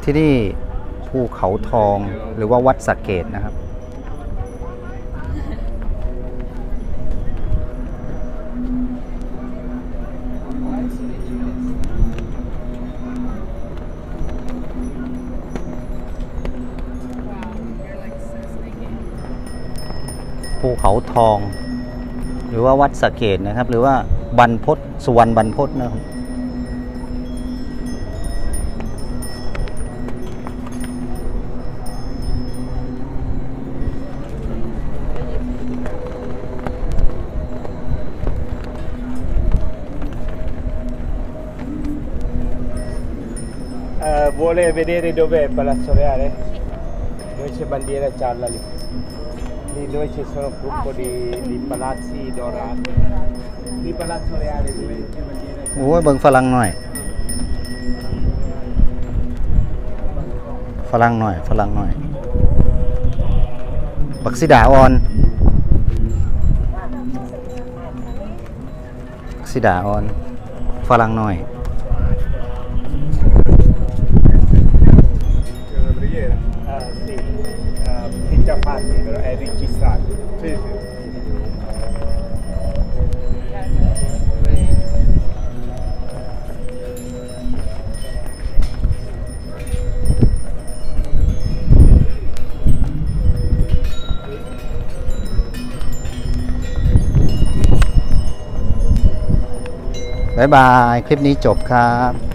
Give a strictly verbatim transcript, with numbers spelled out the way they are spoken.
ที่นี่ภูเขาทองหรือว่าวัดสะเกษนะครับภูเขาทองหรือว่าวัดสะเกษนะครับหรือว่าบรรพตสุวรรณบรรพตนะครับ vuole vedere dove è Palazzo Reale? Dove c'è bandiera gialla lì. Lì dove ci sono un gruppo di, di palazzi dorati. Lì Palazzo Reale dove c'è bandiera gialla. โอ้ยเบิ่งฝรั่งหน่อยฝรั่งหน่อยฝรั่งหน่อยบักซิดาอ่อนบักซิดาอ่อนฝรั่งหน่อย Già fatti, però è registrato. Sì, sì. บ๊ายบายคลิปนี้จบครับ